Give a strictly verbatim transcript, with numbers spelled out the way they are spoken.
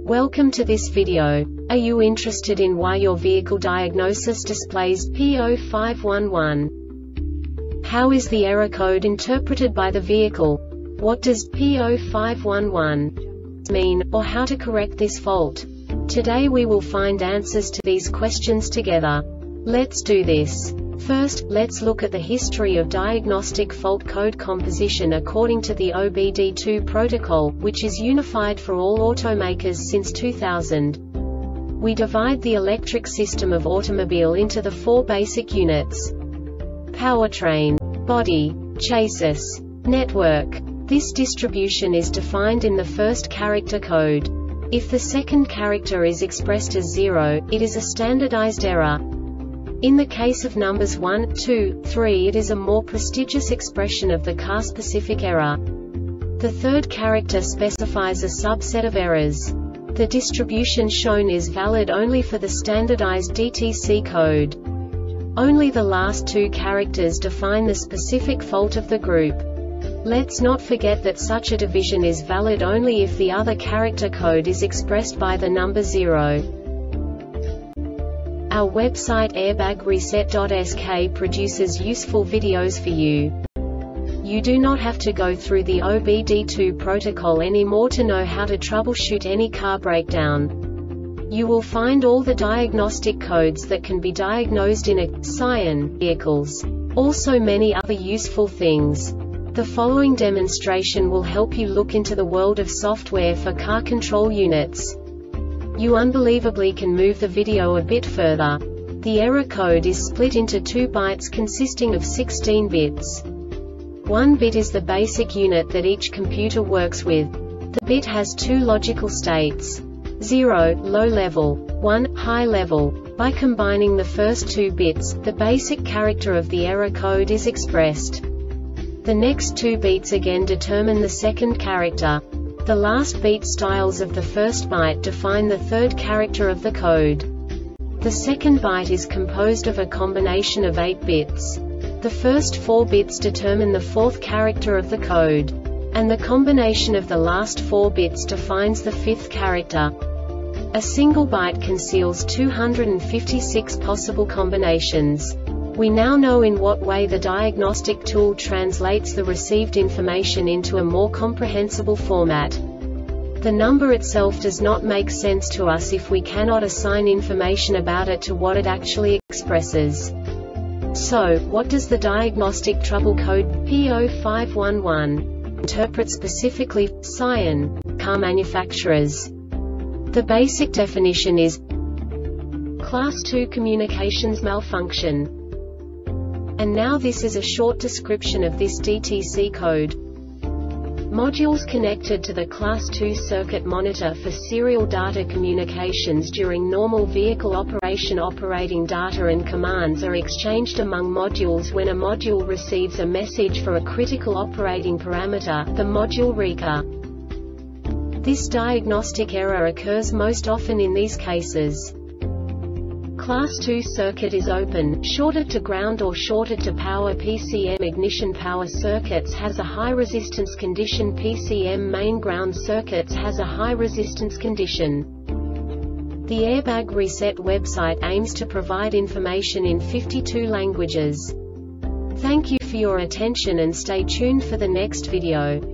Welcome to this video. Are you interested in why your vehicle diagnosis displays P zero five one one? How is the error code interpreted by the vehicle? What does P zero five one one mean, or how to correct this fault? Today we will find answers to these questions together. Let's do this. First, let's look at the history of diagnostic fault code composition according to the O B D two protocol, which is unified for all automakers since two thousand. We divide the electric system of automobile into the four basic units: powertrain, body, chassis, network. This distribution is defined in the first character code. If the second character is expressed as zero, it is a standardized error. In the case of numbers one, two, three, it is a more prestigious expression of the car-specific error. The third character specifies a subset of errors. The distribution shown is valid only for the standardized D T C code. Only the last two characters define the specific fault of the group. Let's not forget that such a division is valid only if the other character code is expressed by the number zero. Our website airbag reset dot S K produces useful videos for you. You do not have to go through the O B D two protocol anymore to know how to troubleshoot any car breakdown. You will find all the diagnostic codes that can be diagnosed in a Scion vehicles. Also many other useful things. The following demonstration will help you look into the world of software for car control units. You unbelievably can move the video a bit further. The error code is split into two bytes consisting of sixteen bits. One bit is the basic unit that each computer works with. The bit has two logical states: zero, low level, one, high level. By combining the first two bits, the basic character of the error code is expressed. The next two bits again determine the second character. The last beat styles of the first byte define the third character of the code. The second byte is composed of a combination of eight bits. The first four bits determine the fourth character of the code. And the combination of the last four bits defines the fifth character. A single byte conceals two hundred fifty-six possible combinations. We now know in what way the diagnostic tool translates the received information into a more comprehensible format. The number itself does not make sense to us if we cannot assign information about it to what it actually expresses. So, what does the diagnostic trouble code P zero five one one interpret specifically for Scion car manufacturers? The basic definition is Class two communications malfunction. And now this is a short description of this D T C code. Modules connected to the Class two circuit monitor for serial data communications during normal vehicle operation. Operating data and commands are exchanged among modules when a module receives a message for a critical operating parameter, the module reader. This diagnostic error occurs most often in these cases. Class two circuit is open, shorted to ground or shorted to power. P C M ignition power circuits has a high resistance condition. P C M main ground circuits has a high resistance condition. The Airbag Reset website aims to provide information in fifty-two languages. Thank you for your attention and stay tuned for the next video.